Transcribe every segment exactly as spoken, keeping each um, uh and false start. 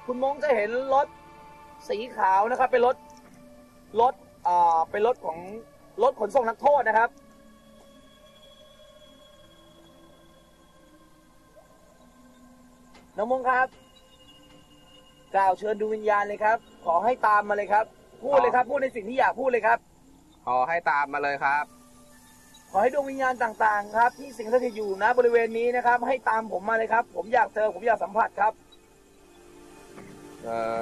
คุณมงจะเห็นรถสีขาวนะครับเป็นรถรถอ่าเป็นรถของรถขนส่งนักโทษนะครับน้องมงครับกล่าวเชิญดูวิญญาณเลยครับขอให้ตามมาเลยครับพูดเลยครับพูดในสิ่งที่อยากพูดเลยครับขอให้ตามมาเลยครับขอให้ดวงวิญญาณต่างๆครับที่สิงสถิตอยู่ณบริเวณนี้นะครับให้ตามผมมาเลยครับผมอยากเจอผมอยากสัมผัสครับเออ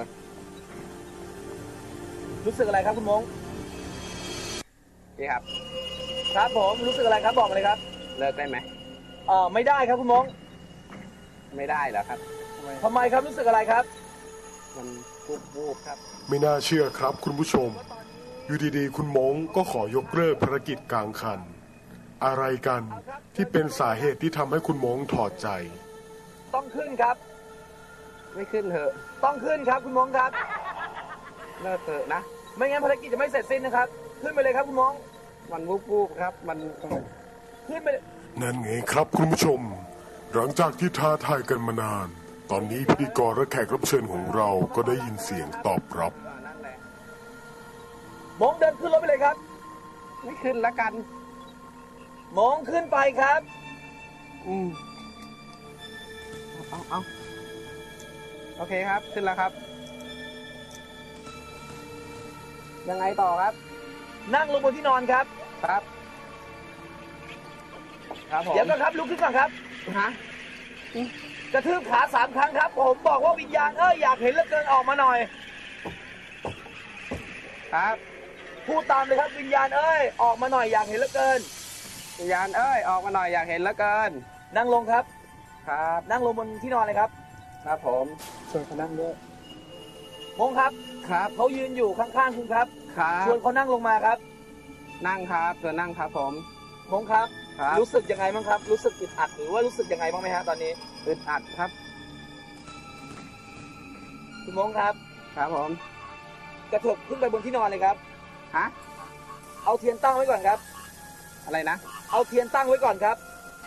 รู้สึกอะไรครับคุณมงพี่ครับครับผมรู้สึกอะไรครับบอกมาเลยครับเลิกได้ไหมเออไม่ได้ครับคุณมงไม่ได้เหรอครับทำไมครับรู้สึกอะไรครับมันวูบวูบครับไม่น่าเชื่อครับคุณผู้ชมอยู่ดีๆคุณมงก็ขอยกเลิกภารกิจกลางคันอะไรกันที่เป็นสาเหตุที่ทำให้คุณมงถอดใจต้องขึ้นครับไม่ขึ้นเถอะต้องขึ้นครับคุณมงครับเลิกเถอะนะไม่งั้นภารกิจจะไม่เสร็จสิ้นนะครับขึ้นไปเลยครับคุณมงมันวูบวูบครับมันขึ้นไปนั่นไงครับคุณผู้ชมหลังจากที่ท้าทายกันมานานตอนนี้พิธีกรและแขกรับเชิญของเราก็ได้ยินเสียงตอบรับมงเดินขึ้นรถไปเลยครับไม่ขึ้นละกันมงขึ้นไปครับอืมเอาเอาโอเคครับขึ้นแล้วครับยังไงต่อครับนั่งลงบนที่นอนครับครับครับผมเดี๋ยวก็ครับลุกขึ้นก่อนครับฮะกระทืบขาสามครั้งครับผมบอกว่าวิญญาณเอ้ยอยากเห็นเหลือเกินออกมาหน่อยครับพูดตามเลยครับวิญญาณเอ้ยออกมาหน่อยอยากเห็นเหลือเกินวิญญาณเอ้ยออกมาหน่อยอยากเห็นเหลือเกินนั่งลงครับครับนั่งลงบนที่นอนเลยครับครับผมชวนเขานั่งด้วยมงครับครับเขายืนอยู่ข้างๆคุณครับครับชวนเขานั่งลงมาครับนั่งครับชวนนั่งครับผมมงครับรู้สึกยังไงบ้างครับรู้สึกอึดอัดหรือว่ารู้สึกยังไงบ้างไหมฮะตอนนี้อึดอัดครับคุณมงครับครับผมกระเถิบขึ้นไปบนที่นอนเลยครับฮะเอาเทียนตั้งไว้ก่อนครับอะไรนะเอาเทียนตั้งไว้ก่อนครับ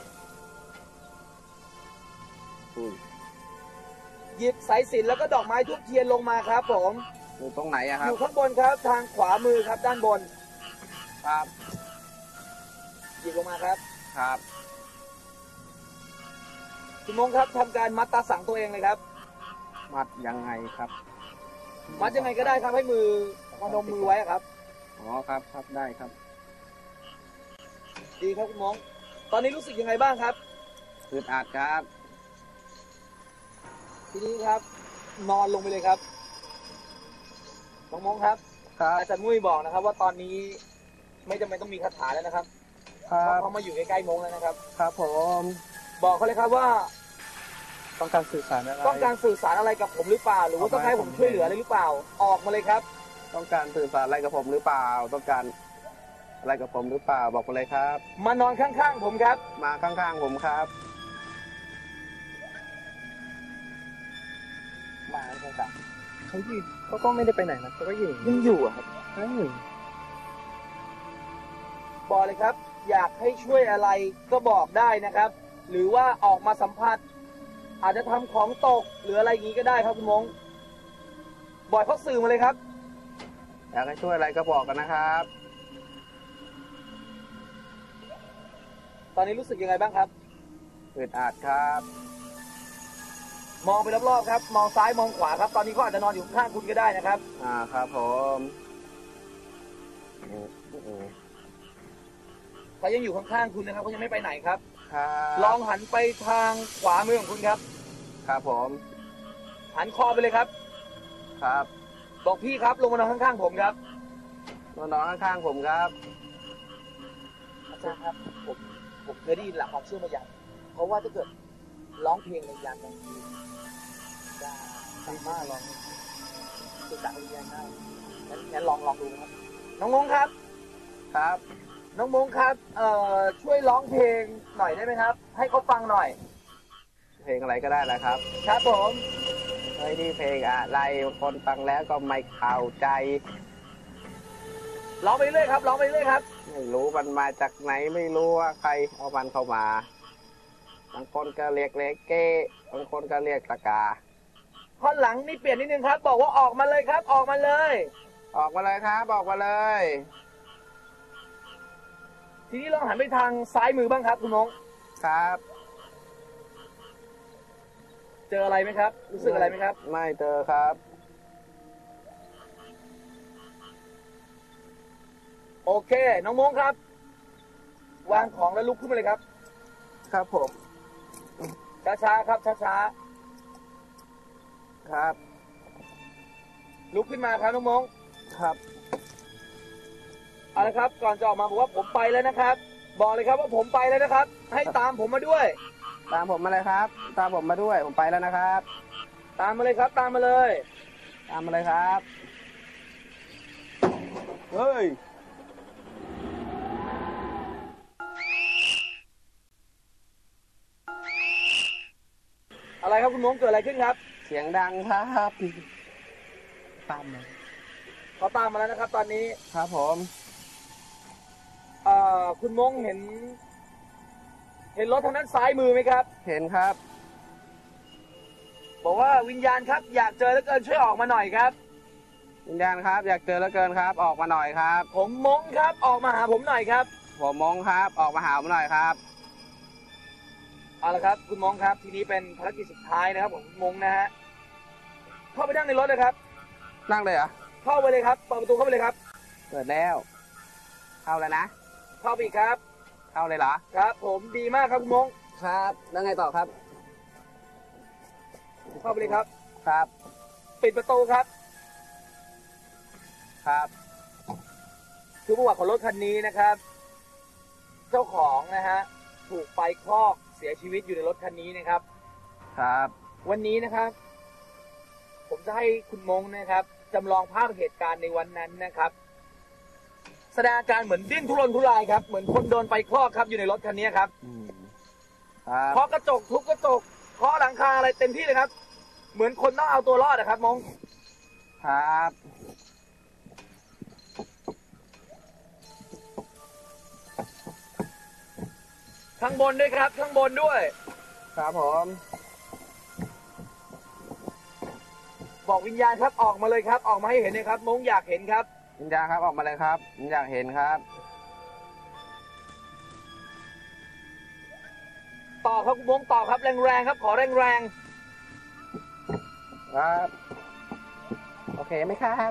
หยิบสายสิญจน์แล้วก็ดอกไม้ทุบเทียนลงมาครับผมอยู่ตรงไหนอะครับอยู่ข้างบนครับทางขวามือครับด้านบนครับหยิบลงมาครับครับคุณมงครับทำการมัดตาสังตัวเองเลยครับมัดยังไงครับมัดยังไงก็ได้ครับให้มือพนมมือไว้ครับอ๋อครับครับได้ครับดีครับคุณมงตอนนี้รู้สึกยังไงบ้างครับอึดอัดครับทีนี้ครับนอนลงไปเลยครับน้องมงครับอาจารย์มุ้ยบอกนะครับว่าตอนนี้ไม่จำเป็นต้องมีคาถาแล้วนะครับเพราะเขามาอยู่ใกล้ๆมงแล้วนะครับครับผมบอกเขาเลยครับว่าต้องการสื่อสารอะไรต้องการสื่อสารอะไรกับผมหรือเปล่าหรือว่าต้องให้ผมช่วยเหลืออะไรหรือเปล่าออกมาเลยครับต้องการสื่อสารอะไรกับผมหรือเปล่าต้องการอะไรกับผมหรือเปล่าบอกมาเลยครับมานอนข้างๆผมครับมาข้างๆผมครับมาข้างๆเขาอยู่เขาก็ไม่ได้ไปไหนนะเขาก็อยู่ยังอยู่ครับบอกเลยครับอยากให้ช่วยอะไรก็บอกได้นะครับหรือว่าออกมาสัมผัสอาจจะทำของตกหรืออะไรอย่างนี้ก็ได้ครับคุณมงบอกเขาสื่อมาเลยครับอยากให้ช่วยอะไรก็บอกกันนะครับตอนนี้รู้สึกยังไงบ้างครับอึดอัดครับมองไปรอบๆครับมองซ้ายมองขวาครับตอนนี้เขาอาจจะนอนอยู่ข้างคุณก็ได้นะครับอ่าครับผมเขายังอยู่ข้างๆคุณนะครับเขายังไม่ไปไหนครับครับลองหันไปทางขวามือของคุณครับครับผมหันคอไปเลยครับครับบอกพี่ครับลงมานอนข้างๆผมครับมานอนข้างๆผมครับอาจารย์ครับผมผมเคยได้ยินหลักความเชื่อมาอย่างเพราะว่าถ้าเกิดร้องเพลงในยามกลางคืนจะสามารถลองสื่อสารวิญญาณได้งั้นงั้นลองลองดูครับน้องมงครับครับน้องมงครับเอ่อช่วยร้องเพลงหน่อยได้ไหมครับให้เขาฟังหน่อยเพลงอะไรก็ได้แหละครับครับผมเฮ้ยนี่เพลงอะไรคนฟังแล้วก็ไม่เข้าใจร้องไปเรื่อยครับร้องไปเรื่อยครับไม่รู้มันมาจากไหนไม่รู้ว่าใครเอามันเข้ามาบางคนก็เรียกเลเก้บางคนก็เรียกตะกาท่อนหลังนี่เปลี่ยนนิดนึงครับ บอกว่าออกมาเลยครับ ออกมาเลยออกมาเลยครับออกมาเลยทีนี้ลองหันไปทางซ้ายมือบ้างครับคุณน้องครับเจออะไรไหมครับ รู้สึกอะไรไหมครับไม่เจอครับโอเค น้องมงครับ วางของแล้วลุกขึ้นมาเลยครับครับผมช้าๆครับช้าครับๆลุกขึ้นมาครับน้องมงครับเอาละครับ ก่อนจะออกมาบอกว่าผมไปแล้วนะครับ บอกเลยครับว่าผมไปแล้วนะครับ ให้ตามผมมาด้วยตามผมมาเลยครับ ตามผมมาด้วยผมไปแล้วนะครับตามมาเลยครับ ตามมาเลยตามมาเลยครับเฮ้ยอะไรครับคุณมงเกิดอะไรขึ้นครับเสียงดังครับตามมาเขาตามมาแล้วนะครับ ตอนนี้ครับผมเอ่อคุณมงเห็น เห็นรถทางด้านซ้ายมือไหมครับเห็นครับบอกว่าวิญญาณครับอยากเจอแล้วเกินช่วยออกมาหน่อยครับวิญญาณครับ อยากเจอแล้วเกินครับ ออกมาหน่อยครับผมมงครับออกมาหาผมหน่อยครับผมมงครับ ออกมาหาผมหน่อยครับเอาละครับ คุณมงครับ ทีนี้เป็นภารกิจสุดท้ายนะครับของคุณมงนะฮะเข้าไปนั่งในรถเลยครับนั่งเลยเหรอเข้าไปเลยครับเปิดประตูเข้าไปเลยครับเปิดแล้ว เข้าแล้วนะเข้าไปอีกครับเข้าเลยเหรอครับ ผมดีมากครับคุณมงครับแล้วไงต่อครับเข้าไปเลยครับครับปิดประตูครับครับคือประวัติของรถคันนี้นะครับ เจ้าของนะฮะถูกไฟคลอกเสียชีวิตอยู่ในรถคันนี้นะครับครับวันนี้นะครับ ผมจะให้คุณมงนะครับจำลองภาพเหตุการณ์ในวันนั้นนะครับ แสดงอาการเหมือนดิ้นทุรนทุรายครับเหมือนคนโดนไฟคลอกครับอยู่ในรถคันนี้ครับอืมครับเคาะกระจกทุบกระจกเคาะหลังคาอะไรเต็มที่เลยครับ เหมือนคนต้องเอาตัวรอดนะครับมงครับข้างบนด้วยครับข้างบนด้วยครับผมบอกวิญญาณครับออกมาเลยครับ ออกมาให้เห็นเลยครับมงอยากเห็นครับวิญญาณครับออกมาเลยครับผมอยากเห็นครับต่อครับคุณมงต่อครับแรงๆครับ ขอแรงครับ โอเคไหมครับ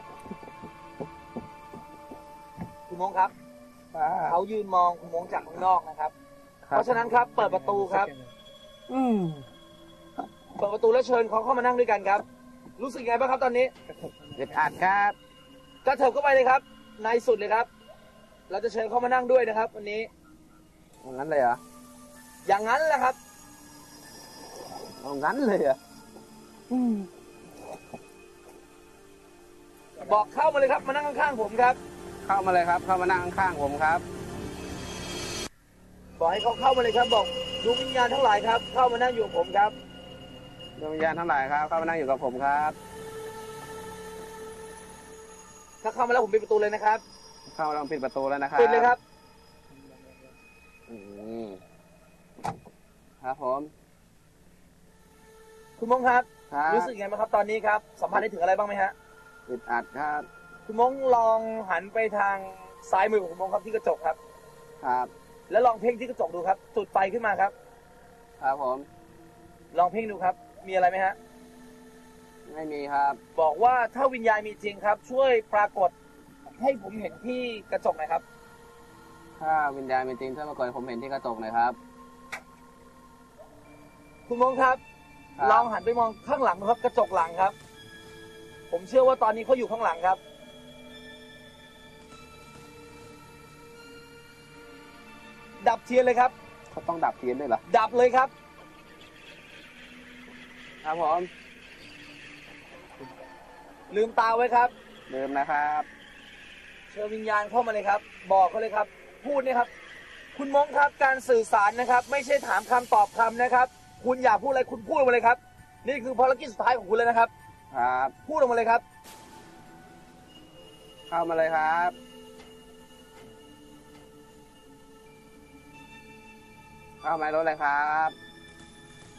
ๆคุณมงครับครับเขายืนมองคุณมงจากข้างนอกนะครับ เพราะฉะนั้นครับเปิดประตูครับอืมเปิดประตูแล้วเชิญเขาเข้ามานั่งด้วยกันครับ รู้สึกยังไงบ้างครับตอนนี้อึดอัดครับกระเถิบเข้าไปเลยครับในสุดเลยครับ เราจะเชิญเขามานั่งด้วยนะครับ วันนี้เอางั้นเลยเหรออย่างนั้นแหละครับเอางั้นเลยเหรออืมบอกเข้ามาเลยครับมานั่งข้างๆผมครับเข้ามาเลยครับ เข้ามานั่งข้างๆผมครับบอกให้เขาเข้ามาเลยครับ บอกดวงวิญญาณทั้งหลายครับ เข้ามานั่งอยู่กับผมครับดวงวิญญาณทั้งหลายครับ เข้ามานั่งอยู่กับผมครับถ้าเข้ามาแล้วผมปิดประตูเลยนะครับเข้ามาลองปิดประตูแล้วนะครับปิดเลยครับอืมครับผมคุณมงครับครับรู้สึกยังไงบ้างครับตอนนี้ครับสัมผัสได้ถึงอะไรบ้างไหมฮะอึดอัดครับคุณมงลองหันไปทางซ้ายมือของคุณมงครับที่กระจกครับครับแล้วลองเพ่งที่กระจกดูครับจุดไฟขึ้นมาครับครับผมลองเพ่งดูครับ มีอะไรไหมฮะไม่มีครับบอกว่าถ้าวิญญาณมีจริงครับ ช่วยปรากฏให้ผมเห็นที่กระจกหน่อยครับถ้าวิญญาณเป็นจริงช่วยมากดให้ผมเห็นที่กระจกหน่อยครับคุณมงครับครับลองหันไปมองข้างหลังครับ กระจกหลังครับ ผมเชื่อว่าตอนนี้เขาอยู่ข้างหลังครับ ดับเทียนเลยครับเขาต้องดับเทียนด้วยเหรอดับเลยครับครับผมลืมตาไว้ครับลืมนะครับเชิญวิญญาณเข้ามาเลยครับ บอกเขาเลยครับ พูดนะครับ คุณมงครับการสื่อสารนะครับ ไม่ใช่ถามคำตอบคำนะครับ คุณอยากพูดอะไรคุณพูดออกมาเลยครับ นี่คือภารกิจสุดท้ายของคุณเลยนะครับครับพูดออกมาเลยครับเข้ามาเลยครับ เข้ามาในรถเลยครับ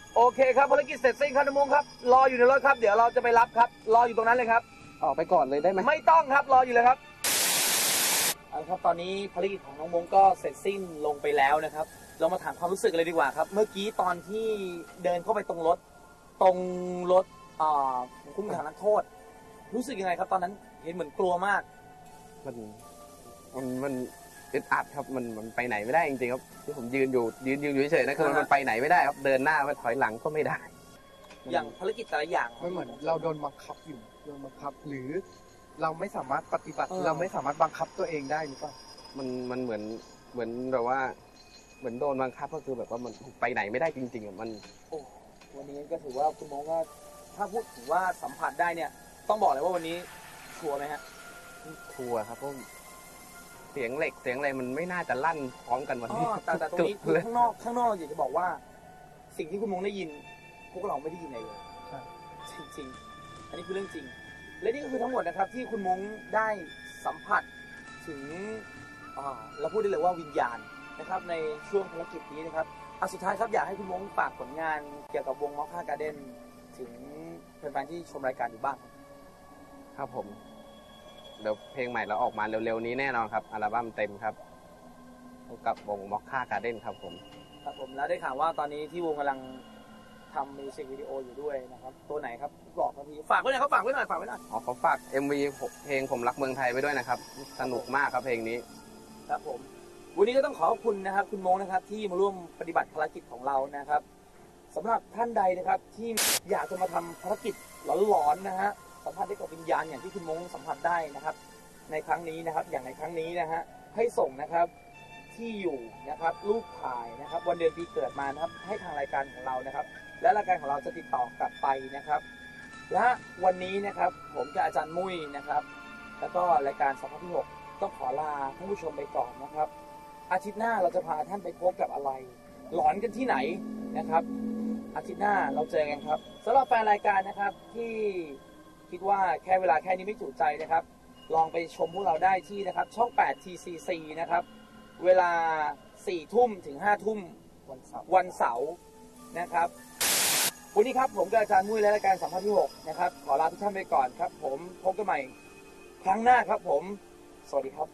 โอเคครับภารกิจเสร็จสิ้นครับน้องมงครับรออยู่ในรถครับเดี๋ยวเราจะไปรับครับรออยู่ตรงนั้นเลยครับออกไปก่อนเลยได้ไหมไม่ต้องครับรออยู่เลยครับเอาละครับตอนนี้ภารกิจของน้องมงก็เสร็จสิ้นลงไปแล้วนะครับเรามาถามความรู้สึกเลยดีกว่าครับเมื่อกี้ตอนที่เดินเข้าไปตรงรถตรงรถอ่าคุ้มขังนักโทษรู้สึกยังไงครับตอนนั้นเห็นเหมือนกลัวมากมันมันมันอึดอัดครับมันมันไปไหนไม่ได้จริงๆครับที่ผมยืนอยู่ยืนยืนอยู่เฉยๆนะคือมันมันไปไหนไม่ได้ครับเดินหน้าไปถอยหลังก็ไม่ได้อย่างภารกิจแต่ละอย่างมันเหมือนเราโดนบังคับอยู่โดนบังคับหรือเราไม่สามารถปฏิบัติเออเราไม่สามารถบังคับตัวเองได้หรือเปล่ามันมันเหมือนเหมือนแบบว่า เหมือนโดนบังคับก็คือแบบว่ามันไปไหนไม่ได้จริงๆอ่ะมันโอ้วันนี้ก็ถือว่าคุณมงว่าถ้าพูดถึงว่าสัมผัสได้เนี่ยต้องบอกเลยว่าวันนี้ชัวร์ไหมฮะทัวร์ครับเพราะเสียงเหล็กเสียงอะไรมันไม่น่าจะลั่นพร้อมกันวันอ๋อนี้แต่แต่ตรงนี้คือข้างนอกข้างนอกอยากจะบอกว่า สิ่งที่คุณมงได้ยิน พวกเราไม่ได้ยินอะไรเลยใช่จริงๆอันนี้คือเรื่องจริง และนี่ก็คือทั้งหมดนะครับ ที่คุณมงได้สัมผัสถึงอ่าเราพูดได้เลยว่าวิญญาณนะครับในช่วงภารกิจนี้นะครับอ่ะสุดท้ายครับอยากให้คุณมงฝากผลงานเกี่ยวกับวงมอคค่าการ์เด้นถึงแฟนๆที่ชมรายการอยู่บ้างครับครับผมเดี๋ยวเพลงใหม่เราออกมาเร็วๆนี้แน่นอนครับอัลบั้มเต็มครับกับวงม็อกค่าการ์เด้นครับผมครับผมแล้วได้ข่าวว่าตอนนี้ที่วงกำลังทำมิวสิกวิดีโออยู่ด้วยนะครับตัวไหนครับบอกครับพี่ฝากไว้หน่อยครับฝากไว้หน่อยฝากไว้หน่อยอ๋อขอฝาก เอ็ม วี เพลงผมรักเมืองไทยไว้ด้วยนะครับสนุกมากครับเพลงนี้ครับผมวันนี้ก็ต้องขอบคุณนะครับคุณมงนะครับที่มาร่วมปฏิบัติภารกิจของเรานะครับสำหรับท่านใดนะครับที่อยากจะมาทำภารกิจหลอนๆนะฮะสัมผัสได้กับวิญญาณอย่างที่คุณมงสัมผัสได้นะครับในครั้งนี้นะครับอย่างในครั้งนี้นะฮะให้ส่งนะครับที่อยู่นะครับรูปถ่ายนะครับวันเดือนปีเกิดมานะครับให้ทางรายการของเรานะครับและรายการของเราจะติดต่อกลับไปนะครับและวันนี้นะครับผมกับอาจารย์มุ้ยนะครับแล้วก็รายการสัมภาษณ์ที่หกต้องขอลาท่านผู้ชมไปก่อนนะครับอาทิตย์หน้าเราจะพาท่านไปพบกับอะไรหลอนกันที่ไหนนะครับอาทิตย์หน้าเราเจอกันครับสำหรับแฟนรายการนะครับที่คิดว่าแค่เวลาแค่นี้ไม่จุใจนะครับลองไปชมพวกเราได้ที่นะครับช่องแปด ที ซี ซี นะครับเวลาสี่ทุ่มถึงห้าทุ่มวันเสาร์วันเสาร์นะครับวันนี้ครับผมกับอาจารย์มุ้ยและรายการสัมภาษณ์ที่หกนะครับขอลาทุกท่านไปก่อนครับผมพบกันใหม่ครั้งหน้าครับผมสวัสดีครับ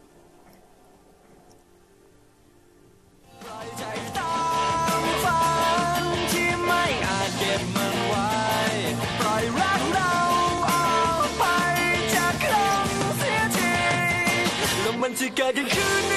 ปล่อยใจตามฝันที่ไม่อาจเก็บมันไว้ ปล่อยรักเราออกไปจากครั้งเสียทีแล้วมันจะเกิดกันขึ้น